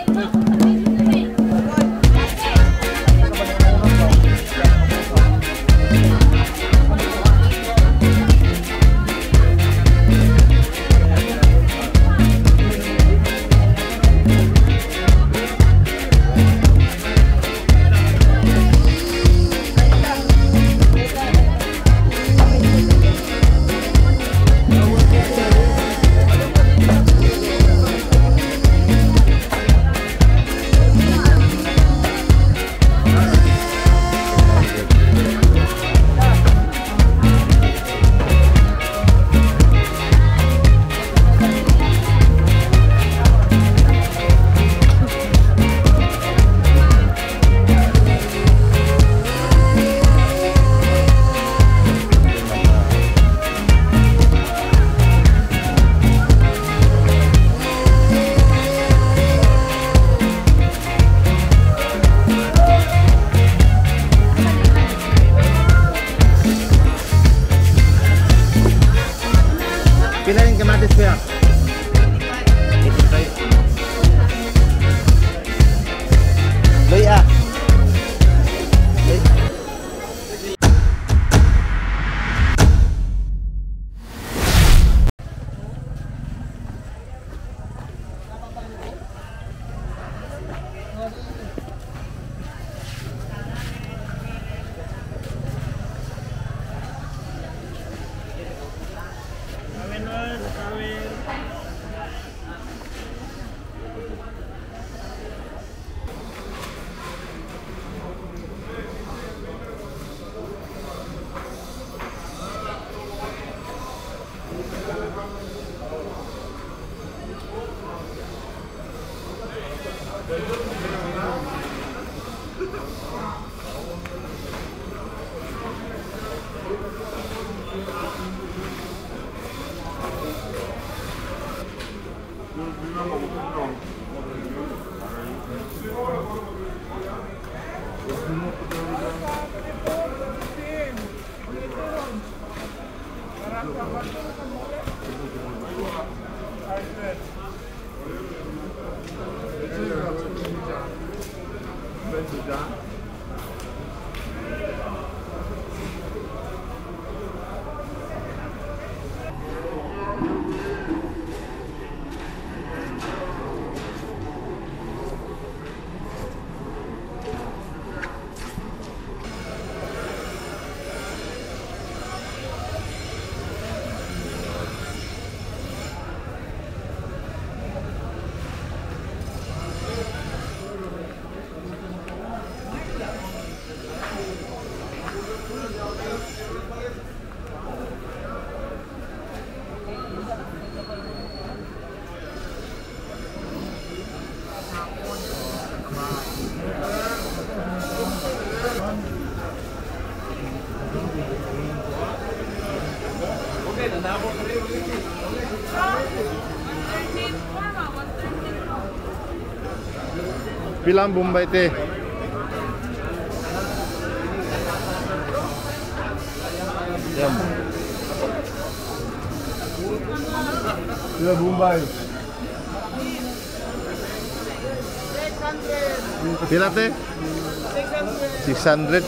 Pila ang Bombay te? Yan. Pila Bombay? 600. Pila te? 600. 600.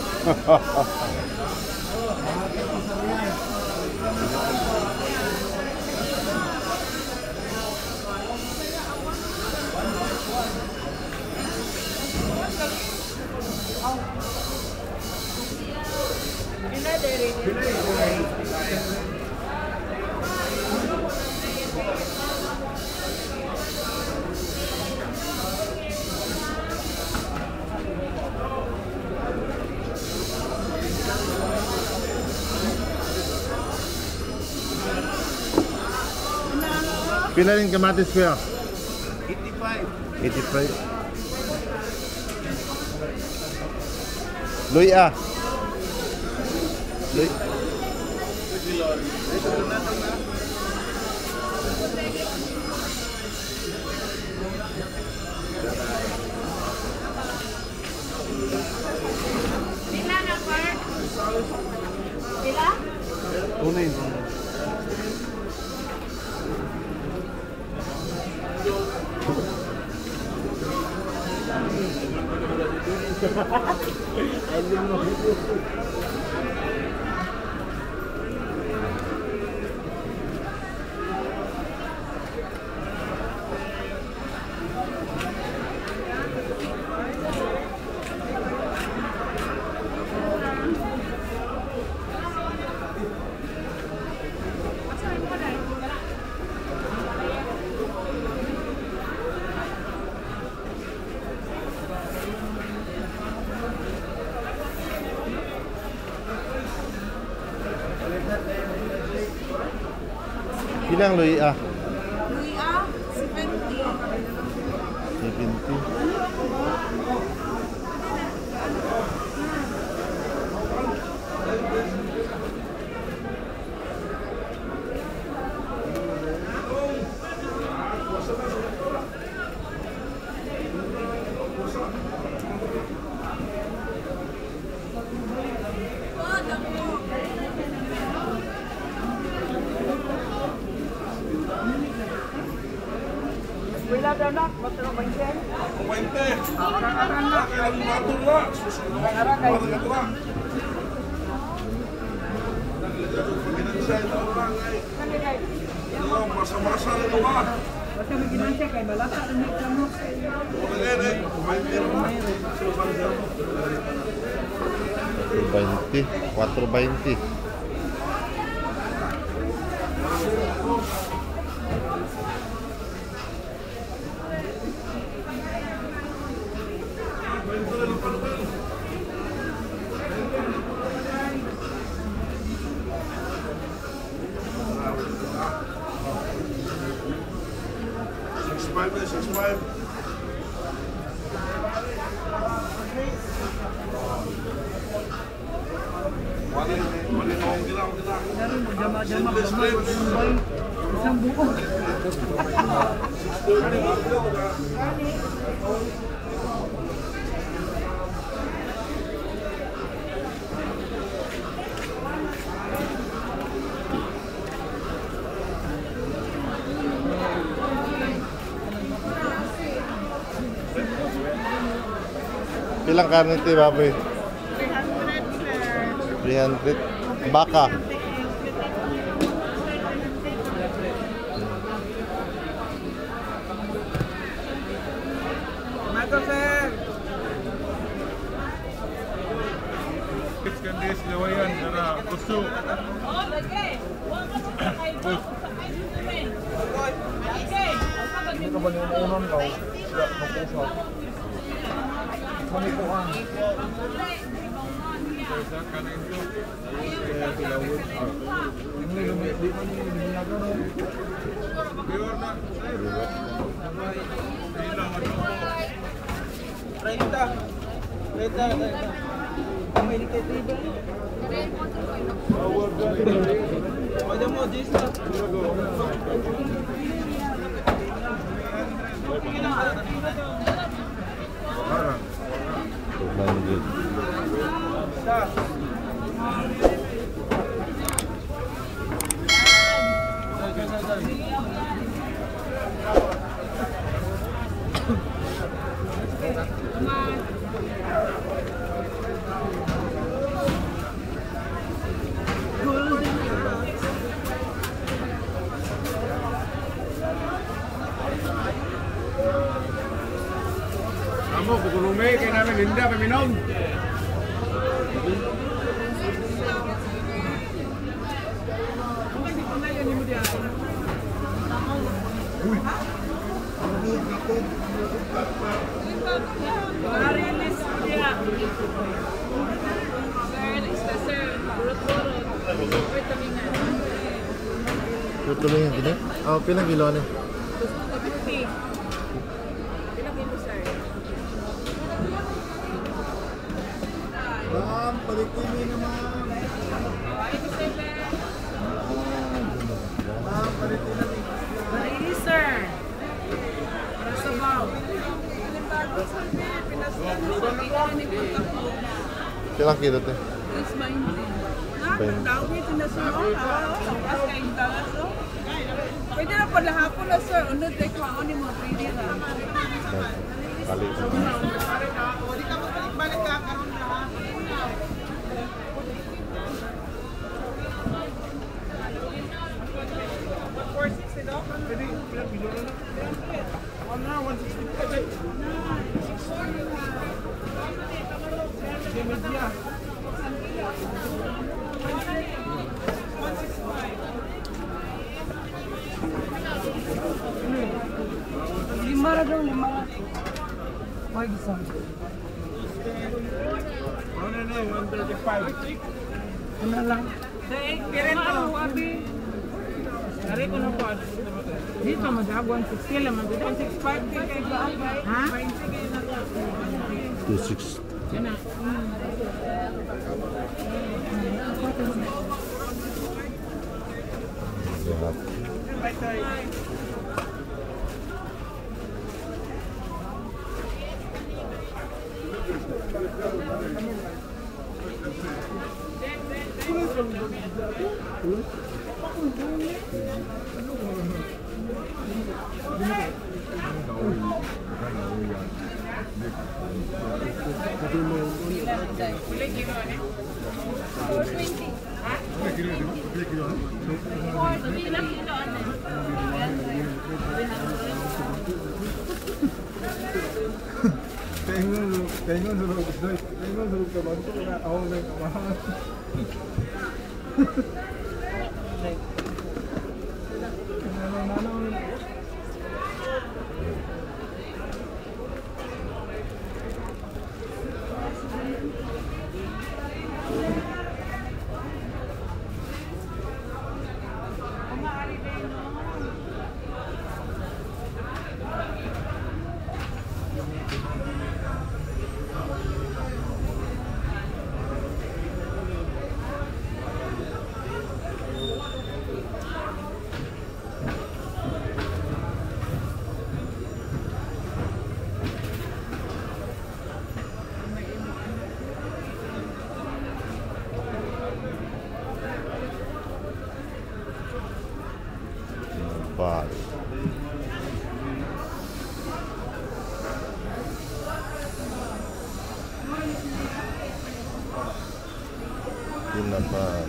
Pila rin kamatis kuya? 85. 85. Luy ah. Luy. Pila na par? Pila? Tunay. Ilang luya? Luya, 70. 70. Wala daw nak, matro 20. 20. Ang matur na. Pinansya ito orang ay. Ito, masa-masa na ito ba? Basta may ginansya kay balasa rin ito mo. Wala na eh. 20. 420. Dari mo jama-jama boy. Isang buo. Ilang karne ito, baboy? 300, sir. 300. Baka. Mato sir. Kandis gawayan cara kusu. Oh, lagi. Huwag ka sa kay Bob. Lagi. Hindi ka ba ninuunan ka? Sila magpuso. Manikuan. Sa kanin ko. Hindi lumit di man yung binaga no. Biyor na. Bilang ano po. 30. Kami ni kay Tiba. Wala mo dis na. Parang. 200. Kamu kukulumi kay namin Linda paminom. Marilis dia. Sir, isa sir. Burot-burot. Wait, tamingan. Tutuloy yan, gini? Oh, pilang kilo na? 250. Ilang kilo, sir? Ma'am, palitin mo naman. Ay, sir. Ma'am, palitin na. Marilis, sir. Para sa baw. Pilang kilo ito? Pwede na pala hapon na sir, unod ay kuhaan ni mo 3D na. Kali. Balik ka, karoon na ha. Lima na daw, lima na. Ay, gisang. Ano na, 135. Ano lang? Ano, abi? Dari ko na po. Dito, mag-agwan 60 lang. Mag-agwan 65 kay ba? Ha? 2.6. Yan na. Kaingon sulog ka ba? Ito na ako may kamahan. Bye. Yun naman.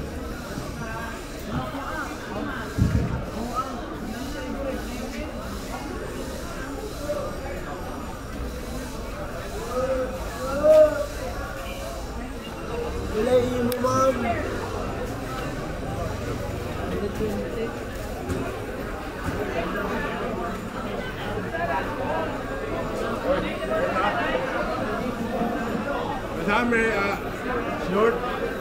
Ilayin mo, ma'am. Madami, short.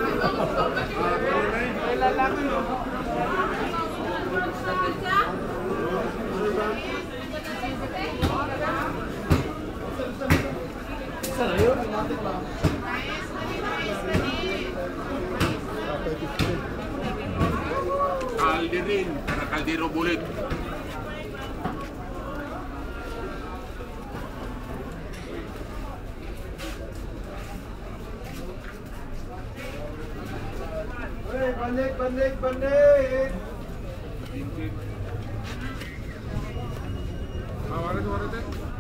Calderin, para Caldero Bullet. Balik! Warna.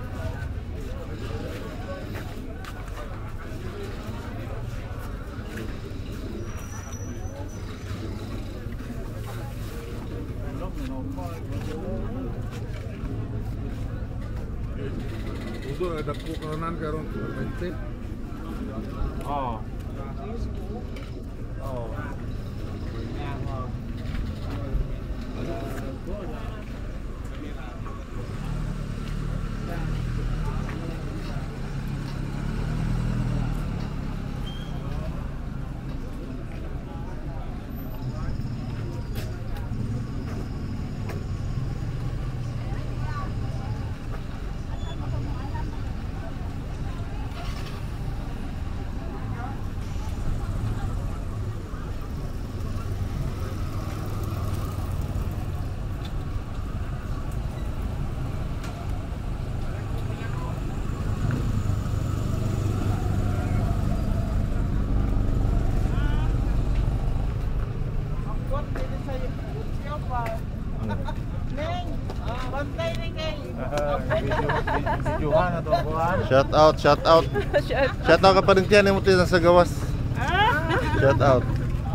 Udo ada kukanan karon 20. Oh. Oh. Shout out, shout out. Shout out ka pa rin tiyan mo tayo sa gawas. Shout out.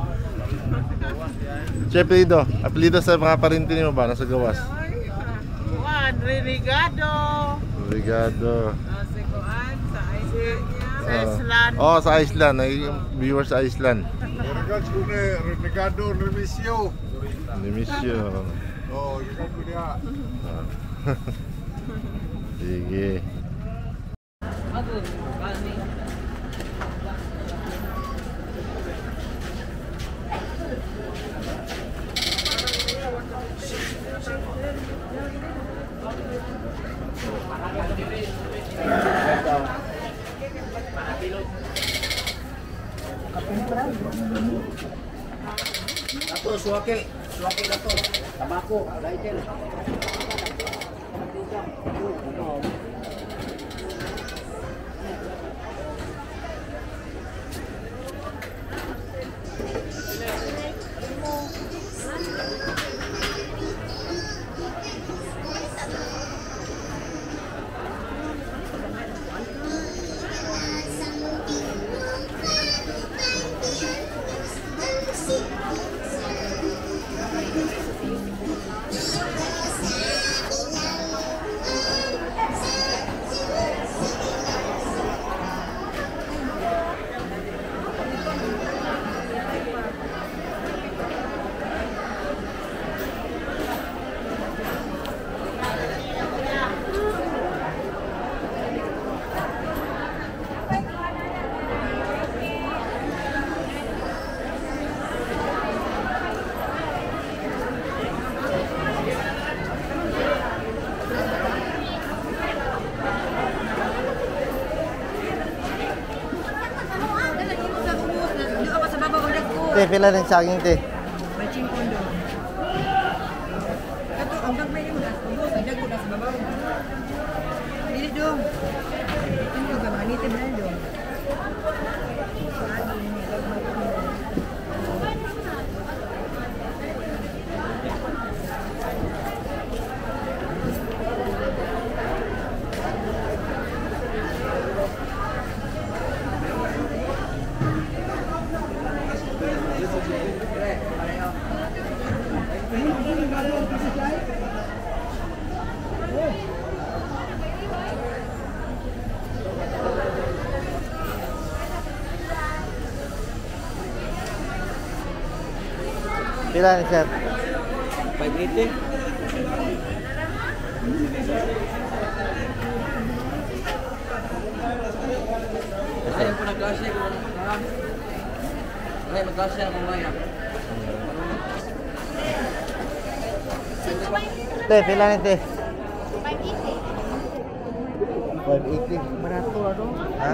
Apelido sa mga parintin mo ba nasa gawas? Juan Renegado. Obrigado. Si Juan sa Iceland. Oh, sa Iceland, ay viewers sa Iceland. Regards ko na Renegado Remisio. Remisio. Oh, yun ko niya. Sige. Ato, suwaki na to. Tabako, lighter. Te, pila rin saging te. Macing kondo. Kato ang dagmay ni mo na. Ubos ang dagko na sa babaw. Dili dong. Ito ka manite na dong. Pila rin sir? 580. Ayaw po nag-klase ko. Ayaw mag-klase ako mamaya. Te, pila rin te? 580. 580. Barato ano? Ha?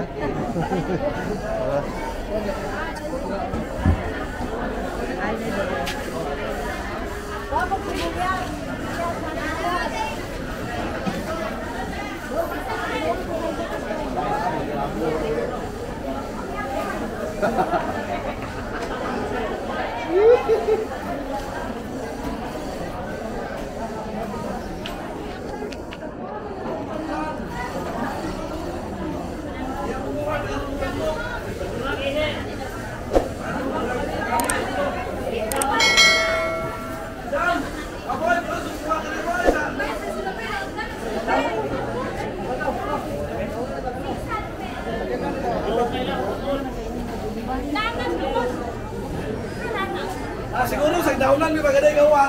Siguro sa daunan may magaday gawat.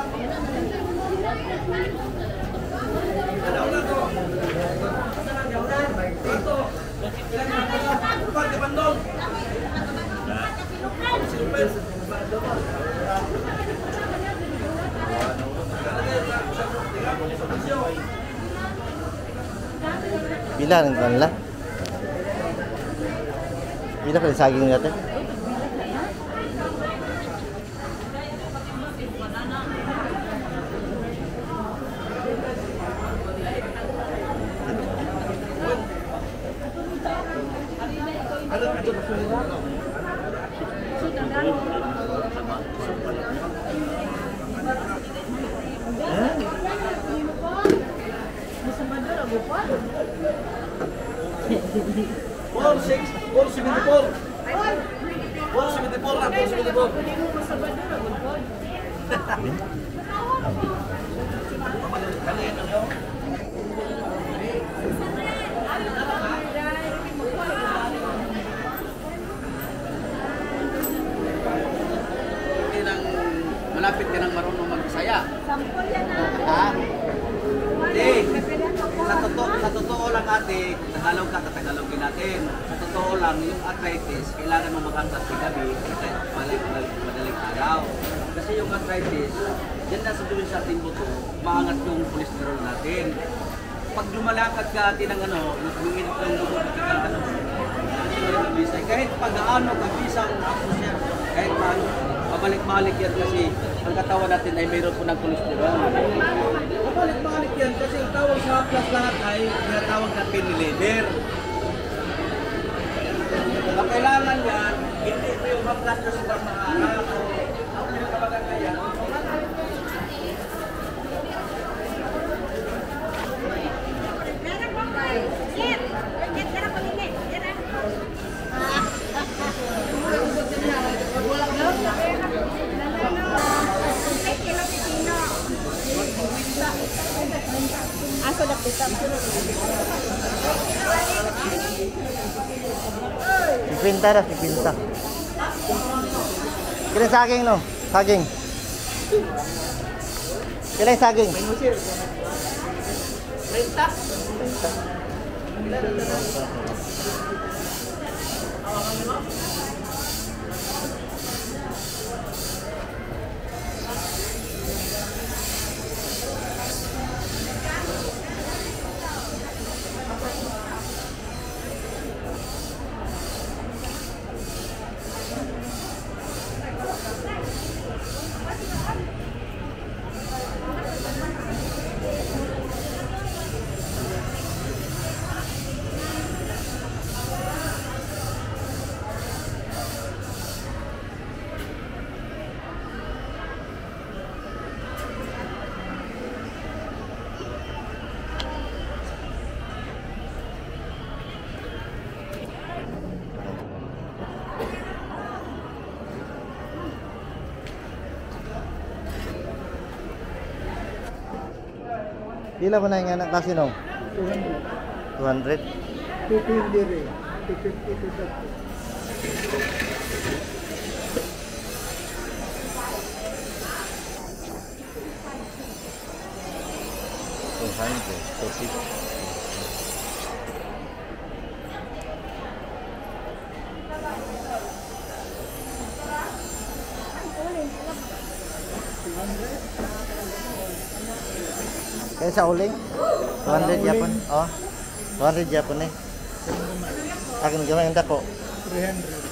Daunan ko. Ito. Upat ke bandong. Pila rin kanila? Pila ka rin saging natin? Malapit ka nang marunong mag-Bisaya. Ha? Hindi. Sa totoo lang ate, kung Tagalog ka, Tagalogin natin. Sa totoo lang, yung arthritis, kailangan mo makantas sa gabi, madaling araw. Kasi yung arthritis, yan nasa duwin sa ating buto, maangat yung cholesterol natin. Pag lumalakad ka atin ng yung init ng dugo, kahit pag-aano ka, bisang ako siya, kahit paano, pabalik-balik yan kasi ang katawan natin ay mayroon po ng cholesterol. Pabalik-balik yan kasi ang tawag sa haplas lahat ay tinatawag na fatty liver. Ang kailangan yan, hindi po yung haplas na sobrang maharap. Ang pinagkabaganda yan, Aso na kita. Pipinta na, pipinta. Kailan saging no? Saging. Kailan saging? Pila mo na yung anak kasi no? 200. 220 rin. 250 to 200. Kaya sa uling? 200 Japan? Oh. 200 Japan eh. Akin gamay ang dako. 300.